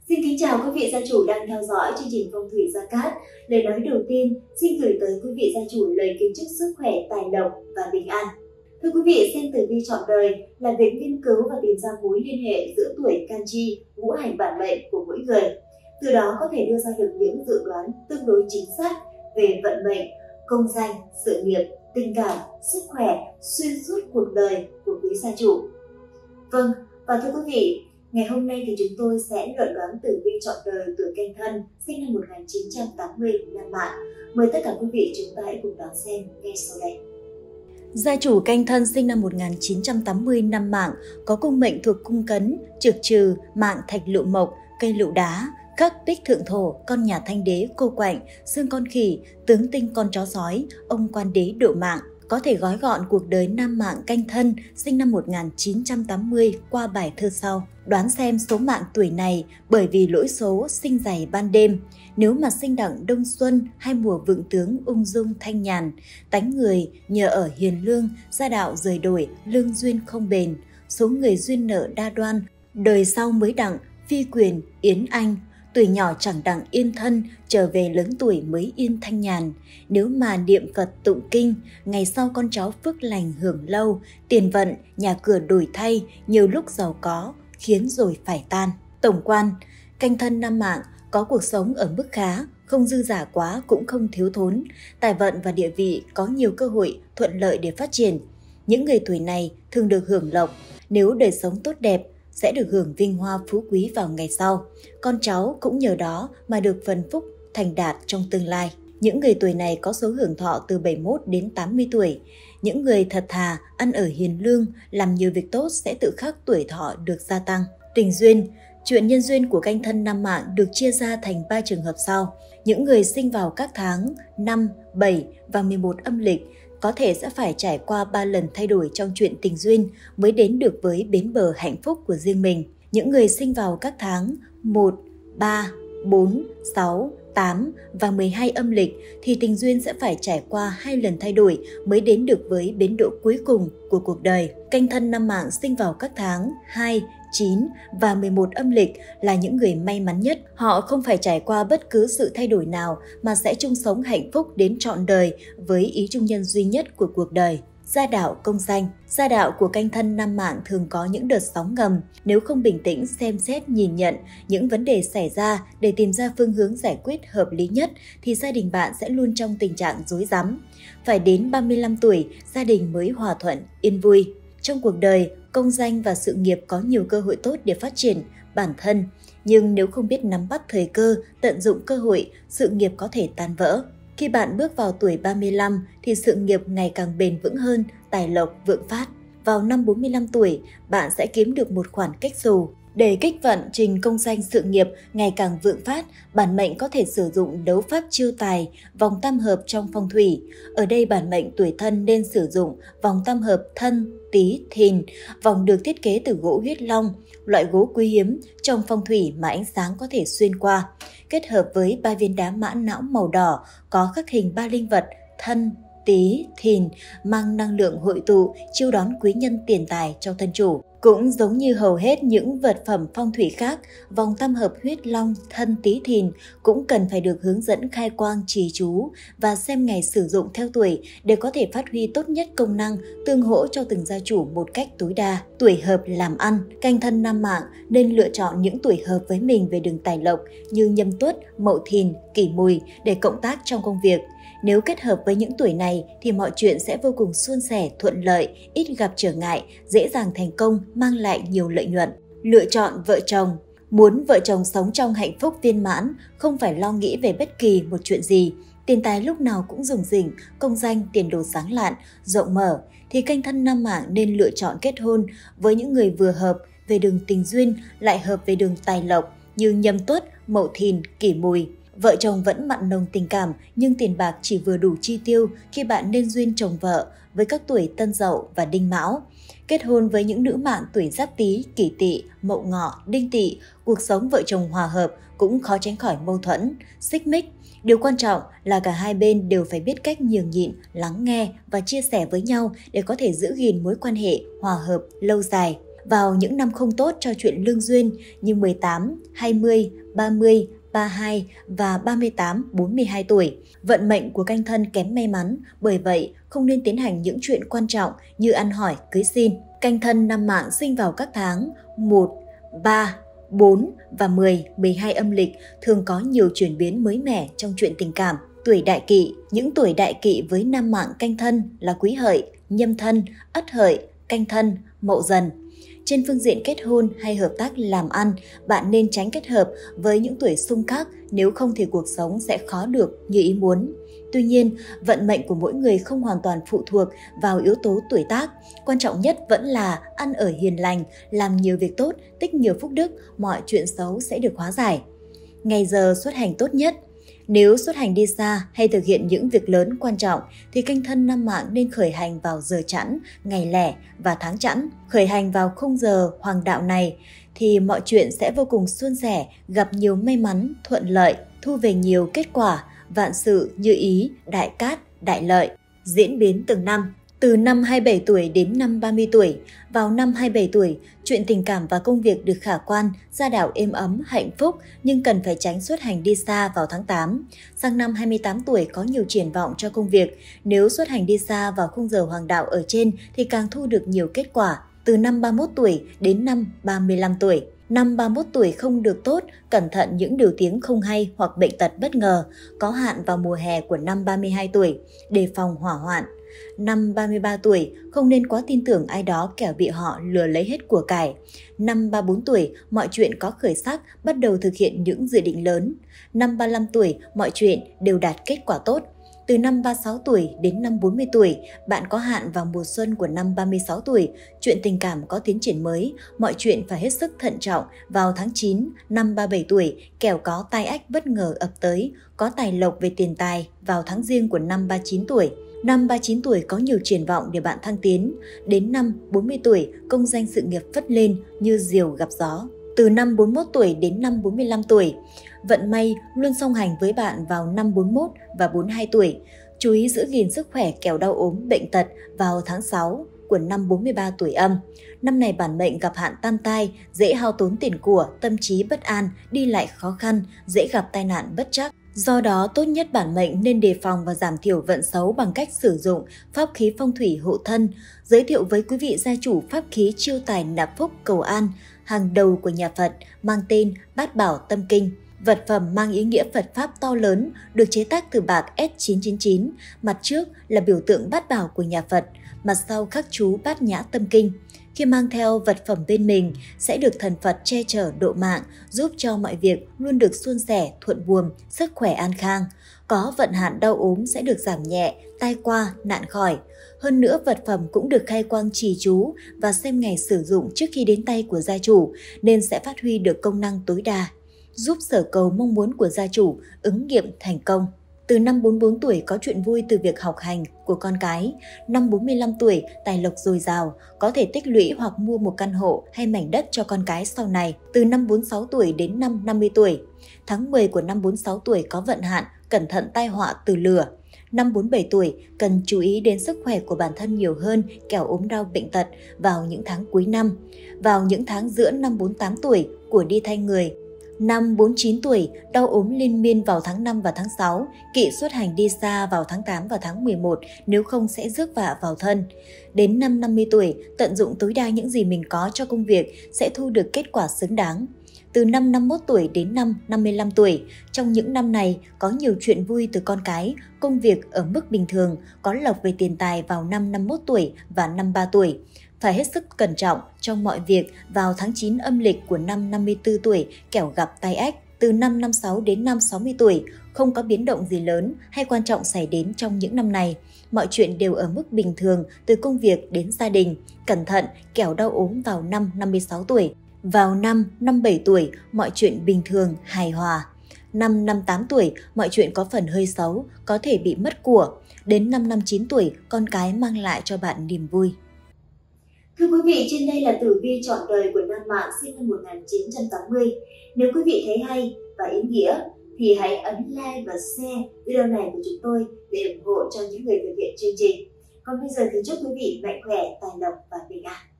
Xin kính chào quý vị gia chủ đang theo dõi chương trình Phong thủy Gia Cát. Lời nói đầu tiên xin gửi tới quý vị gia chủ lời kính chúc sức khỏe, tài lộc và bình an. Thưa quý vị, xem tử vi trọn đời là việc nghiên cứu và tìm ra mối liên hệ giữa tuổi can chi, ngũ hành bản mệnh của mỗi người. Từ đó có thể đưa ra được những dự đoán tương đối chính xác về vận mệnh, công danh, sự nghiệp, tình cảm, sức khỏe xuyên suốt cuộc đời của quý gia chủ. Vâng, và thưa quý vị, ngày hôm nay thì chúng tôi sẽ luận đoán tử vi trọn đời tuổi Canh Thân sinh năm 1980 năm Mạng. Mời tất cả quý vị chúng ta hãy cùng đón xem ngay sau đây. Gia chủ Canh Thân sinh năm 1980 năm Mạng có cung mệnh thuộc cung Cấn, Trực Trừ, Mạng Thạch Lựu Mộc, cây lựu đá, khắc Bích Thượng Thổ, con nhà Thanh Đế, cô quạnh, xương con khỉ, tướng tinh con chó sói, ông Quan Đế độ Mạng. Có thể gói gọn cuộc đời nam Mạng Canh Thân sinh năm 1980 qua bài thơ sau. Đoán xem số mạng tuổi này bởi vì lỗi số sinh dày ban đêm. Nếu mà sinh đặng đông xuân hay mùa vượng tướng ung dung thanh nhàn, tánh người nhờ ở hiền lương, gia đạo rời đổi, lương duyên không bền. Số người duyên nợ đa đoan, đời sau mới đặng phi quyền yến anh. Tuổi nhỏ chẳng đặng yên thân, trở về lớn tuổi mới yên thanh nhàn. Nếu mà niệm Phật tụng kinh, ngày sau con cháu phước lành hưởng lâu, tiền vận, nhà cửa đổi thay, nhiều lúc giàu có, khiến rồi phải tan. Tổng quan, Canh Thân nam Mạng có cuộc sống ở mức khá, không dư dả quá cũng không thiếu thốn. Tài vận và địa vị có nhiều cơ hội thuận lợi để phát triển. Những người tuổi này thường được hưởng lộc, nếu đời sống tốt đẹp, sẽ được hưởng vinh hoa phú quý vào ngày sau. Con cháu cũng nhờ đó mà được phần phúc thành đạt trong tương lai. Những người tuổi này có số hưởng thọ từ 71 đến 80 tuổi. Những người thật thà, ăn ở hiền lương, làm nhiều việc tốt sẽ tự khắc tuổi thọ được gia tăng. Tình duyên, chuyện nhân duyên của Canh Thân nam Mạng được chia ra thành 3 trường hợp sau. Những người sinh vào các tháng 5, 7 và 11 âm lịch có thể sẽ phải trải qua 3 lần thay đổi trong chuyện tình duyên mới đến được với bến bờ hạnh phúc của riêng mình. Những người sinh vào các tháng 1, 3, 4, 6, 8 và 12 âm lịch thì tình duyên sẽ phải trải qua 2 lần thay đổi mới đến được với bến đỗ cuối cùng của cuộc đời. Canh Thân nam Mạng sinh vào các tháng 2, 9 và 11 âm lịch là những người may mắn nhất. Họ không phải trải qua bất cứ sự thay đổi nào mà sẽ chung sống hạnh phúc đến trọn đời với ý chung nhân duy nhất của cuộc đời. Gia đạo công danh. Gia đạo của Canh Thân nam Mạng thường có những đợt sóng ngầm. Nếu không bình tĩnh xem xét nhìn nhận những vấn đề xảy ra để tìm ra phương hướng giải quyết hợp lý nhất thì gia đình bạn sẽ luôn trong tình trạng rối rắm. Phải đến 35 tuổi, gia đình mới hòa thuận, yên vui. Trong cuộc đời, công danh và sự nghiệp có nhiều cơ hội tốt để phát triển bản thân. Nhưng nếu không biết nắm bắt thời cơ, tận dụng cơ hội, sự nghiệp có thể tan vỡ. Khi bạn bước vào tuổi 35 thì sự nghiệp ngày càng bền vững hơn, tài lộc vượng phát. Vào năm 45 tuổi, bạn sẽ kiếm được một khoản cách xù. Để kích vận trình công danh sự nghiệp ngày càng vượng phát, bản mệnh có thể sử dụng đấu pháp chiêu tài, vòng tam hợp trong phong thủy. Ở đây bản mệnh tuổi Thân nên sử dụng vòng tam hợp Thân, Tý, Thìn. Vòng được thiết kế từ gỗ huyết long, loại gỗ quý hiếm trong phong thủy mà ánh sáng có thể xuyên qua. Kết hợp với 3 viên đá mã não màu đỏ có khắc hình 3 linh vật Thân, Tý, Thìn mang năng lượng hội tụ, chiêu đón quý nhân tiền tài cho thân chủ. Cũng giống như hầu hết những vật phẩm phong thủy khác, vòng tam hợp huyết long Thân Tý Thìn cũng cần phải được hướng dẫn khai quang trì chú và xem ngày sử dụng theo tuổi để có thể phát huy tốt nhất công năng, tương hỗ cho từng gia chủ một cách tối đa. Tuổi hợp làm ăn. Canh Thân nam Mạng nên lựa chọn những tuổi hợp với mình về đường tài lộc như Nhâm Tuất, Mậu Thìn, Kỷ Mùi để cộng tác trong công việc. Nếu kết hợp với những tuổi này thì mọi chuyện sẽ vô cùng suôn sẻ, thuận lợi, ít gặp trở ngại, dễ dàng thành công, mang lại nhiều lợi nhuận. Lựa chọn vợ chồng. Muốn vợ chồng sống trong hạnh phúc viên mãn, không phải lo nghĩ về bất kỳ một chuyện gì. Tiền tài lúc nào cũng rủng rỉnh, công danh, tiền đồ sáng lạn, rộng mở, thì Canh Thân nam Mạng nên lựa chọn kết hôn với những người vừa hợp về đường tình duyên, lại hợp về đường tài lộc như Nhâm Tuất, Mậu Thìn, Kỷ Mùi. Vợ chồng vẫn mặn nồng tình cảm nhưng tiền bạc chỉ vừa đủ chi tiêu khi bạn nên duyên chồng vợ với các tuổi Tân Dậu và Đinh Mão. Kết hôn với những nữ mạng tuổi Giáp Tý, Kỷ Tỵ, Mậu Ngọ, Đinh Tỵ, cuộc sống vợ chồng hòa hợp cũng khó tránh khỏi mâu thuẫn, xích mích. Điều quan trọng là cả hai bên đều phải biết cách nhường nhịn, lắng nghe và chia sẻ với nhau để có thể giữ gìn mối quan hệ hòa hợp lâu dài. Vào những năm không tốt cho chuyện lương duyên như 18, 20, 30, 32 và 38, 42 tuổi. Vận mệnh của canh Thân kém may mắn, bởi vậy không nên tiến hành những chuyện quan trọng như ăn hỏi, cưới xin. Canh Thân năm Mạng sinh vào các tháng 1, 3, 4 và 10, 12 âm lịch thường có nhiều chuyển biến mới mẻ trong chuyện tình cảm. Tuổi Đại Kỵ, những tuổi Đại Kỵ với năm Mạng canh Thân là Quý Hợi, Nhâm Thân, Ất Hợi, Canh Thân, Mậu Dần. Trên phương diện kết hôn hay hợp tác làm ăn, bạn nên tránh kết hợp với những tuổi xung khắc, nếu không thì cuộc sống sẽ khó được như ý muốn. Tuy nhiên, vận mệnh của mỗi người không hoàn toàn phụ thuộc vào yếu tố tuổi tác. Quan trọng nhất vẫn là ăn ở hiền lành, làm nhiều việc tốt, tích nhiều phúc đức, mọi chuyện xấu sẽ được hóa giải. Ngày giờ xuất hành tốt nhất. Nếu xuất hành đi xa hay thực hiện những việc lớn quan trọng thì canh Thân năm Mạng nên khởi hành vào giờ chẵn, ngày lẻ và tháng chẵn. Khởi hành vào khung giờ hoàng đạo này thì mọi chuyện sẽ vô cùng suôn sẻ, gặp nhiều may mắn, thuận lợi, thu về nhiều kết quả, vạn sự như ý, đại cát, đại lợi. Diễn biến từng năm. Từ năm 27 tuổi đến năm 30 tuổi, vào năm 27 tuổi, chuyện tình cảm và công việc được khả quan, gia đạo êm ấm, hạnh phúc nhưng cần phải tránh xuất hành đi xa vào tháng 8. Sang năm 28 tuổi có nhiều triển vọng cho công việc, nếu xuất hành đi xa vào khung giờ hoàng đạo ở trên thì càng thu được nhiều kết quả. Từ năm 31 tuổi đến năm 35 tuổi. Năm 31 tuổi không được tốt, cẩn thận những điều tiếng không hay hoặc bệnh tật bất ngờ, có hạn vào mùa hè của năm 32 tuổi, đề phòng hỏa hoạn. Năm 33 tuổi, không nên quá tin tưởng ai đó kẻo bị họ lừa lấy hết của cải. Năm 34 tuổi, mọi chuyện có khởi sắc, bắt đầu thực hiện những dự định lớn. Năm 35 tuổi, mọi chuyện đều đạt kết quả tốt. Từ năm 36 tuổi đến năm 40 tuổi, bạn có hạn vào mùa xuân của năm 36 tuổi, chuyện tình cảm có tiến triển mới, mọi chuyện phải hết sức thận trọng. Vào tháng 9, năm 37 tuổi, kẻo có tai ách bất ngờ ập tới, có tài lộc về tiền tài vào tháng Giêng của năm 39 tuổi. Năm 39 tuổi có nhiều triển vọng để bạn thăng tiến. Đến năm 40 tuổi, công danh sự nghiệp phất lên như diều gặp gió. Từ năm 41 tuổi đến năm 45 tuổi, vận may luôn song hành với bạn vào năm 41 và 42 tuổi. Chú ý giữ gìn sức khỏe kẻo đau ốm, bệnh tật vào tháng 6 của năm 43 tuổi âm. Năm này bản mệnh gặp hạn tam tai, dễ hao tốn tiền của, tâm trí bất an, đi lại khó khăn, dễ gặp tai nạn bất trắc. Do đó, tốt nhất bản mệnh nên đề phòng và giảm thiểu vận xấu bằng cách sử dụng pháp khí phong thủy hộ thân. Giới thiệu với quý vị gia chủ pháp khí chiêu tài nạp phúc cầu an, hàng đầu của nhà Phật, mang tên Bát Bảo Tâm Kinh. Vật phẩm mang ý nghĩa Phật Pháp to lớn, được chế tác từ bạc S999, mặt trước là biểu tượng bát bảo của nhà Phật, mặt sau khắc chú Bát Nhã Tâm Kinh. Khi mang theo vật phẩm bên mình sẽ được thần Phật che chở độ mạng, giúp cho mọi việc luôn được suôn sẻ, thuận buồm, sức khỏe an khang. Có vận hạn đau ốm sẽ được giảm nhẹ, tai qua, nạn khỏi. Hơn nữa vật phẩm cũng được khai quang trì chú và xem ngày sử dụng trước khi đến tay của gia chủ nên sẽ phát huy được công năng tối đa, giúp sở cầu mong muốn của gia chủ ứng nghiệm thành công. Từ năm 44 tuổi có chuyện vui từ việc học hành của con cái. Năm 45 tuổi tài lộc dồi dào, có thể tích lũy hoặc mua một căn hộ hay mảnh đất cho con cái sau này. Từ năm 46 tuổi đến năm 50 tuổi. Tháng 10 của năm 46 tuổi có vận hạn, cẩn thận tai họa từ lửa. Năm 47 tuổi cần chú ý đến sức khỏe của bản thân nhiều hơn, kẻo ốm đau bệnh tật vào những tháng cuối năm. Vào những tháng giữa năm 48 tuổi của đi thay người. Năm 49 tuổi, đau ốm liên miên vào tháng 5 và tháng 6, Kỵ xuất hành đi xa vào tháng 8 và tháng 11, nếu không sẽ rước vạ vào thân. Đến năm 50 tuổi, tận dụng tối đa những gì mình có cho công việc sẽ thu được kết quả xứng đáng. Từ năm 51 tuổi đến năm 55 tuổi, trong những năm này có nhiều chuyện vui từ con cái, công việc ở mức bình thường, có lộc về tiền tài vào năm 51 tuổi và năm 3 tuổi. Phải hết sức cẩn trọng trong mọi việc vào tháng 9 âm lịch của năm 54 tuổi kẻo gặp tai ách. Từ năm 56 đến năm 60 tuổi, không có biến động gì lớn hay quan trọng xảy đến trong những năm này. Mọi chuyện đều ở mức bình thường từ công việc đến gia đình. Cẩn thận kẻo đau ốm vào năm 56 tuổi. Vào năm 57 tuổi, mọi chuyện bình thường, hài hòa. Năm 58 tuổi, mọi chuyện có phần hơi xấu, có thể bị mất của. Đến năm 59 tuổi, con cái mang lại cho bạn niềm vui. Thưa quý vị, trên đây là tử vi trọn đời của Nam Mạng sinh năm 1980. Nếu quý vị thấy hay và ý nghĩa thì hãy ấn like và share video này của chúng tôi để ủng hộ cho những người thực hiện chương trình. Còn bây giờ thì chúc quý vị mạnh khỏe, tài lộc và bình an.